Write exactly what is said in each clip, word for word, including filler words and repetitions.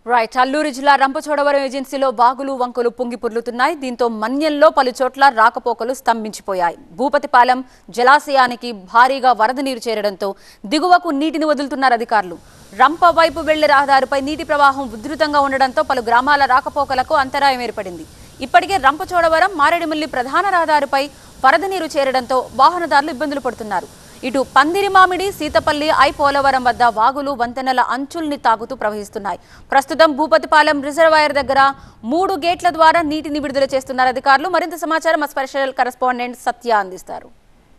Right Alluri జిల్లా రంపచోడవరం ఏజెన్సీలో వాగులు వంకలు పొంగి పొర్లుతున్నాయి. దీంతో మన్యంలో పలు చోట్ల రాకపోకలు స్తంభించిపోయాయి. భూపతిపాలెం జలాశయానికి భారీగా వరద నీరు చేరడంతో దిగువకు నీటిని వదులుతున్నారు అధికారులు. రంప వైపు వెళ్లే రహదారిపై నీటి ప్రవాహం ఉధృతంగా ఉండడంతో పలు గ్రామాల రాకపోకలకు అంతరాయం ఏర్పడింది. ఇప్పటికే రంపచోడవరం మారేడుమిల్లి ప్రధాన రహదారిపై వరద నీరు చేరడంతో వాహనదారులు ఇబ్బందులు పడుతున్నారు. ఇటు పందిరిమామిడి సీతపల్లి ఐ పోలవరం వద్ద వాగులు వంతెనల అంచుల్ని తాగుతూ ప్రవహిస్తున్నాయి. ప్రస్తుతం భూపతిపాలెం రిజర్వాయర్ దగ్గర మూడు గేట్ల ద్వారా నీటిని విడుదల చేస్తున్నారు అధికారులు. మరింత సమాచారం మా స్పెషల్ కరెస్పాండెంట్ సత్య అందిస్తారు.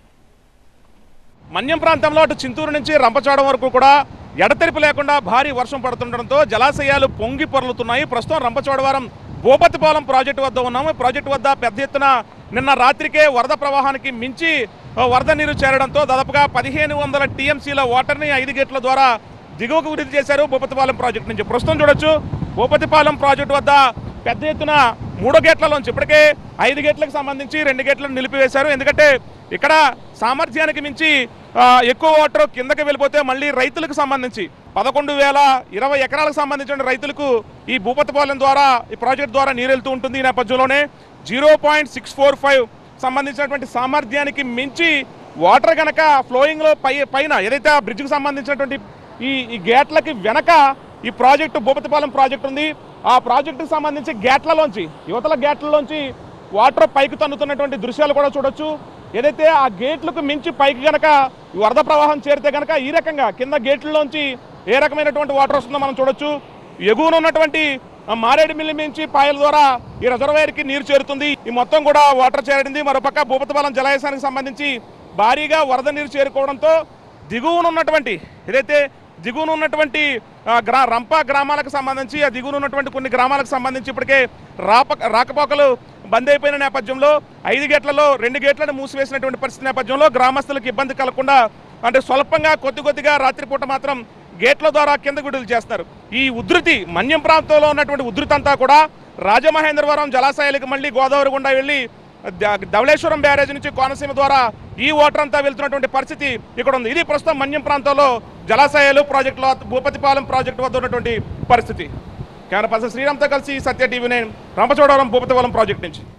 మన్యం ప్రాంతంలో అటు చింతూరు నుంచి రంపచోడవరం వరకు కూడా ఎడతెరిపి లేకుండా భారీ వర్షం పడుతుండడంతో జలాశయాలు పొంగి పొర్లుతున్నాయి. ప్రస్తుతం రంపచోడవరం భూపతిపాలెం ప్రాజెక్టు వద్ద ఉన్నాము. ప్రాజెక్టు వద్ద పెద్ద ఎత్తున నిన్న రాత్రికే వరద ప్రవాహానికి మించి వరద నీరు చేరడంతో దాదాపుగా పదిహేను వందల టీఎంసీల వాటర్ని ఐదు గేట్ల ద్వారా దిగువకు విడుదల చేశారు భూపతిపాలెం ప్రాజెక్టు నుంచి. ప్రస్తుతం చూడొచ్చు భూపతిపాలెం ప్రాజెక్టు వద్ద పెద్ద ఎత్తున మూడో గేట్లలోంచి ఇప్పటికే ఐదు గేట్లకు సంబంధించి రెండు గేట్లను నిలిపివేశారు. ఎందుకంటే ఇక్కడ సామర్థ్యానికి మించి ఎక్కువ వాటర్ కిందకి వెళ్ళిపోతే మళ్ళీ రైతులకు సంబంధించి పదకొండు వేల ఇరవై ఎకరాలకు సంబంధించిన రైతులకు ఈ భూపతిపాలెం ద్వారా ఈ ప్రాజెక్ట్ ద్వారా నీరు వెళ్తూ ఉంటుంది. ఈ నేపథ్యంలోనే zero point six four five సంబంధించినటువంటి సామర్థ్యానికి మించి వాటర్ కనుక ఫ్లోయింగ్లో పై పైన ఏదైతే ఆ బ్రిడ్జ్కి సంబంధించినటువంటి ఈ ఈ గేట్లకి వెనక ఈ ప్రాజెక్టు భూపతిపాలెం ప్రాజెక్టు ఉంది. ఆ ప్రాజెక్టుకు సంబంధించి గేట్లలోంచి యువతల గేట్లలోంచి వాటర్ పైకి తన్నుతున్నటువంటి దృశ్యాలు కూడా చూడొచ్చు. ఏదైతే ఆ గేట్లకు మించి పైకి కనుక వరద ప్రవాహం చేరితే కనుక ఈ రకంగా కింద గేట్లలోంచి ఏ రకమైనటువంటి వాటర్ వస్తుందో మనం చూడొచ్చు. ఎగువన ఉన్నటువంటి మారేడుమిల్లి మించి పాయల ద్వారా ఈ రిజర్వాయర్కి నీరు చేరుతుంది. ఈ మొత్తం కూడా వాటర్ చేరింది. మరోపక్క భూపతిపాలెం జలాశయానికి సంబంధించి భారీగా వరద నీరు చేరుకోవడంతో దిగువన ఉన్నటువంటి ఏదైతే దిగువన ఉన్నటువంటి గ్రా రంప గ్రామాలకు సంబంధించి ఆ దిగువన ఉన్నటువంటి కొన్ని గ్రామాలకు సంబంధించి ఇప్పటికే రాప రాకపోకలు బంద్ అయిపోయిన నేపథ్యంలో ఐదు గేట్లలో రెండు గేట్లను మూసివేసినటువంటి పరిస్థితి నేపథ్యంలో గ్రామస్తులకు ఇబ్బంది కలగకుండా అంటే స్వల్పంగా కొద్ది కొద్దిగా రాత్రిపూట మాత్రం గేట్ల ద్వారా కింద విడుదల చేస్తారు. ఈ ఉధృతి మన్యం ప్రాంతంలో ఉన్నటువంటి ఉధృతి అంతా కూడా రాజమహేంద్రవరం జలాశయాలకు మళ్ళీ గోదావరి గుండా వెళ్ళి ధవళేశ్వరం బ్యారేజ్ నుంచి కోనసీమ ద్వారా ఈ వాటర్ అంతా వెళ్తున్నటువంటి పరిస్థితి ఇక్కడ ఉంది. ఇది ప్రస్తుతం మన్యం ప్రాంతంలో జలాశయాలు ప్రాజెక్టులో భూపతిపాలెం ప్రాజెక్టు వద్ద ఉన్నటువంటి పరిస్థితి. కెమెరా పర్సన్ శ్రీరామ్తో కలిసి Satya TV nine Rampachodavaram Bhupathipalem project నుంచి.